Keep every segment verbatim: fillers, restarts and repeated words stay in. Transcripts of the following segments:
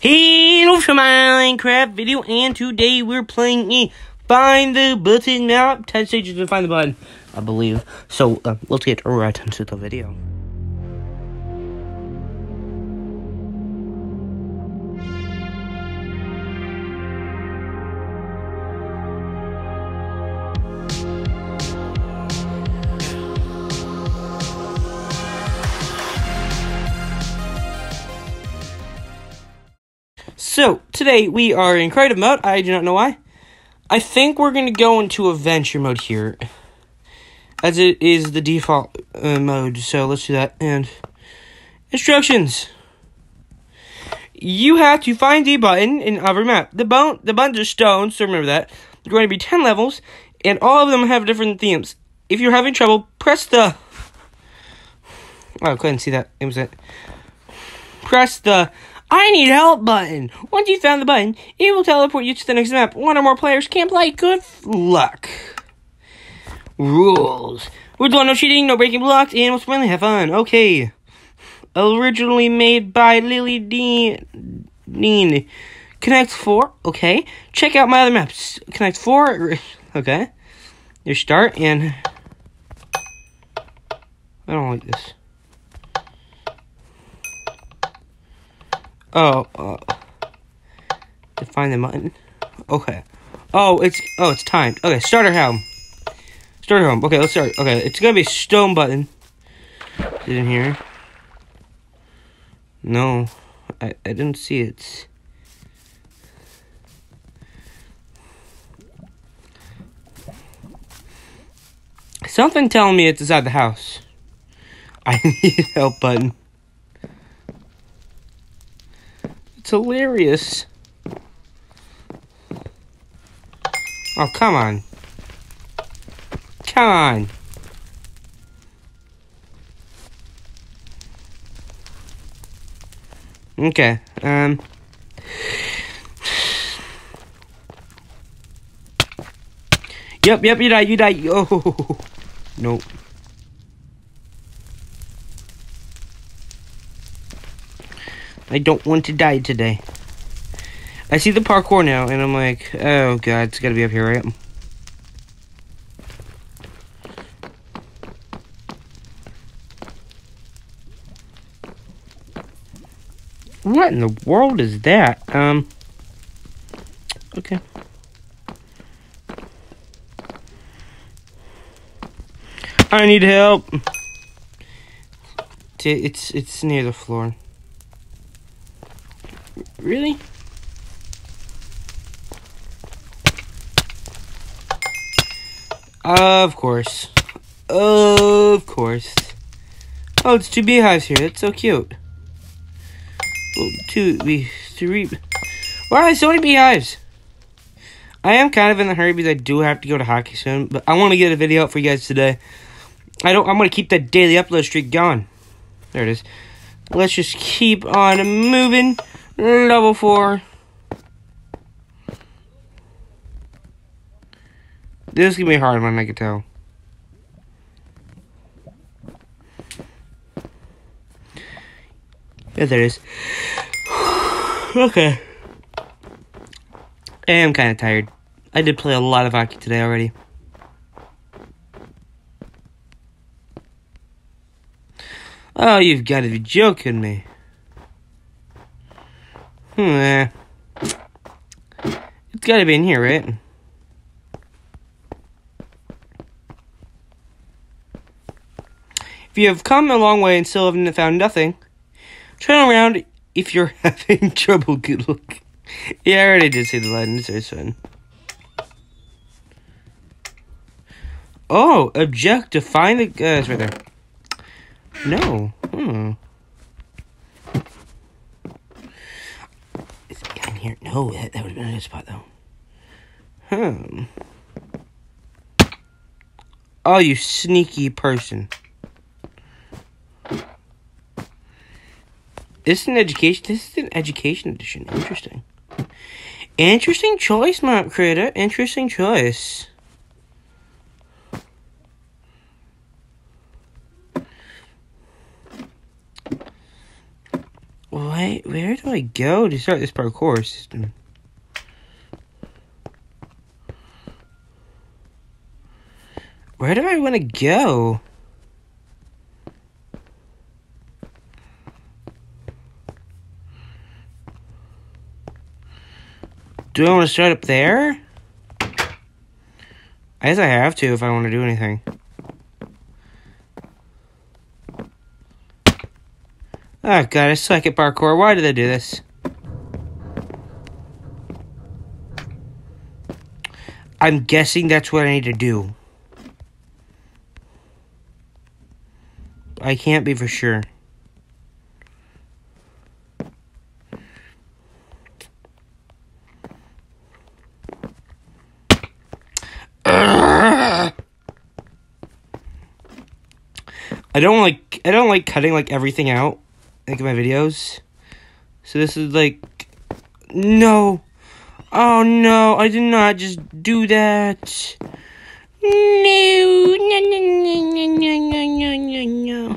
Hello to my Minecraft video, and today we're playing a Find the Button map. ten stages to find the button, I believe. So, uh, let's get right into the video. So, today we are in creative mode. I do not know why. I think we're going to go into adventure mode here, as it is the default uh, mode. So, let's do that. And instructions. You have to find the button in every map. The, bone, the buttons are stones, so remember that. There are going to be ten levels, and all of them have different themes. If you're having trouble, press the... Oh, I couldn't see that. It was it. Press the... I need help button. Once you've found the button, it will teleport you to the next map. One or more players can play. Good luck. Rules. Rules one, no cheating, no breaking blocks, and most friendly, have fun. Okay. Originally made by LilDennnn. Connect four. Okay. Check out my other maps. Connect four. Okay. Your start, and... I don't like this. Oh, uh, to find the button. Okay. Oh, it's oh, it's timed. Okay, starter home. Starter home. Okay, let's start. Okay, it's gonna be stone button. Is it in here? No, I I didn't see it. Something telling me it's inside the house. I need help button. It's hilarious. Oh, come on. Come on. Okay, um... Yep, yep, you died, you died. Oh, nope. I don't want to die today. I see the parkour now, and I'm like, oh god, it's gotta be up here, right? What in the world is that? Um, okay. I need help. It's, it's near the floor. Really? Of course. Of course. Oh, it's two beehives here. That's so cute. Well, two, be three. Why are there so many beehives? I am kind of in a hurry because I do have to go to hockey soon, but I want to get a video out for you guys today. I don't. I'm going to keep that daily upload streak going. There it is. Let's just keep on moving. Level four. This is gonna be a hard one, I can tell. Yeah, there it is. Okay. I am kind of tired. I did play a lot of hockey today already. Oh, you've got to be joking me. Hmm. It's gotta be in here, right? If you have come a long way and still haven't found nothing, turn around if you're having trouble. Good luck. Yeah, I already did see the button. It's fun. Oh, object to find the... Uh, it's right there. No. Hmm. Here. No, that, that would have been a good spot, though. Hmm. Oh, you sneaky person. This is an education. This is an education edition. Interesting. Interesting choice, map creator. Interesting choice. Wait, where do I go to start this parkour system? Where do I want to go? Do I want to start up there? I guess I have to if I want to do anything. Oh god, I suck at parkour. Why did I do this? I'm guessing that's what I need to do. I can't be for sure. I don't like I don't like cutting like everything out like in my videos. So this is like no. Oh no, I did not just do that. No, no, no, no, no, no, no, no,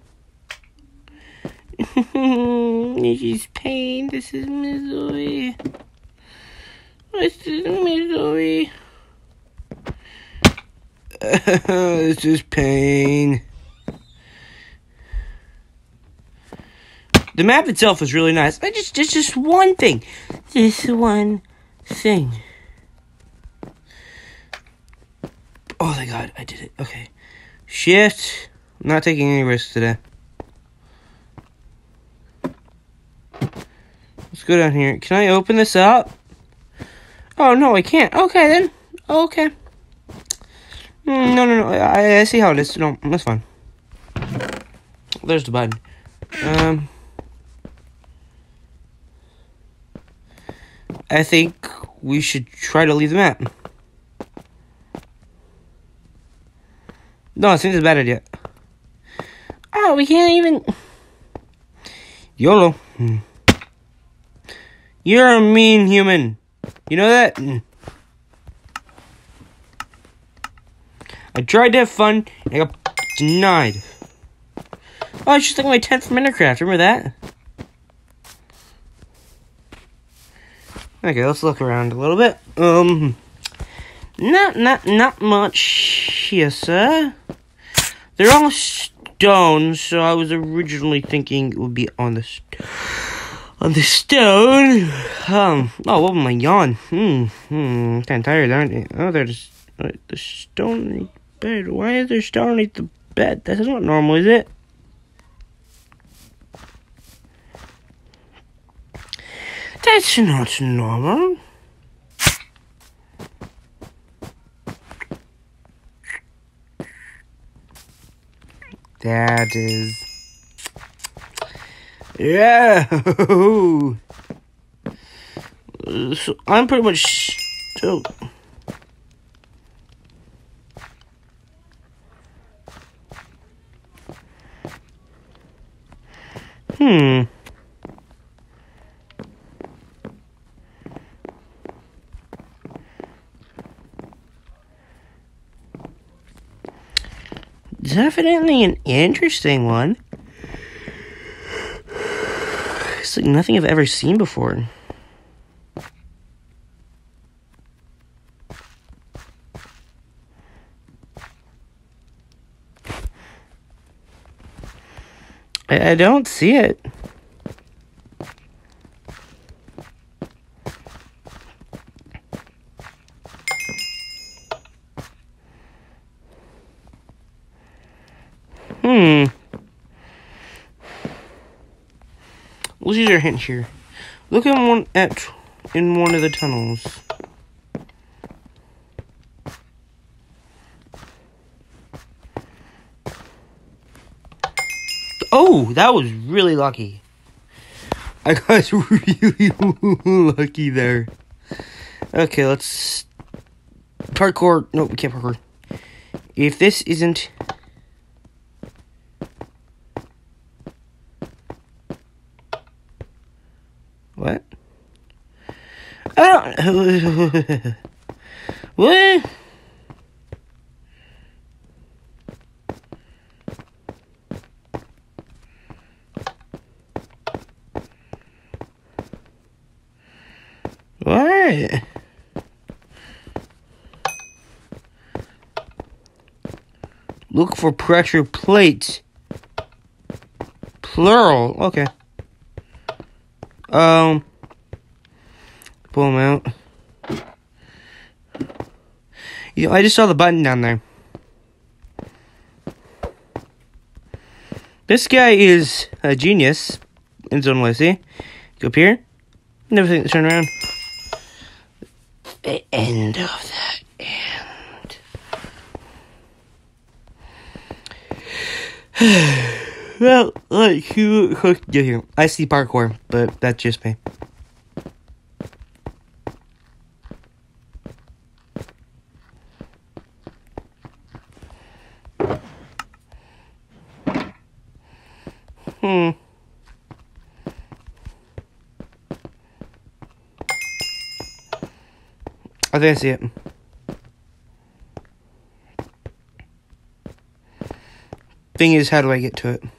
no. This is pain. This is misery. This is misery. This is pain. The map itself is really nice. I just, it's just one thing. This one thing. Oh, thank God, I did it. Okay. Shit. I'm not taking any risks today. Let's go down here. Can I open this up? Oh, no, I can't. Okay, then. Okay. Mm, no, no, no. I, I see how it is. No, that's fine. There's the button. Um... I think we should try to leave the map. No, I think it's a bad idea. Oh, we can't even... YOLO. Hmm. You're a mean human. You know that? Mm. I tried to have fun, and I got denied. Oh, it's just like my tent from Minecraft. Remember that? Okay, let's look around a little bit. Um, not, not, not much here, sir. They're all stone, so I was originally thinking it would be on the st on the stone. Um, oh, what am I yawn? Hmm, hmm, kind of tired, aren't you? Oh, there's uh, the stone bed. Why is there stone underneath the bed? That's not normal, is it? That's not normal. That is... Yeah! So I'm pretty much still... Hmm... Definitely an interesting one. It's like nothing I've ever seen before. I, I don't see it. Hmm. Let's use our hint here. Look at one at in one of the tunnels. Oh, that was really lucky. I got really lucky there. Okay, let's parkour. No, we can't parkour. If this isn't... What? I don't... What? Alright. Look for pressure plates. Plural. Okay. Um. Pull them out. You know, I just saw the button down there. This guy is a genius in his own way. See? Go up here. Never think to turn around. The end of that end. Well, like, who hooked get here? I see parkour, but that's just me. Hmm. I think I see it. Thing is, how do I get to it?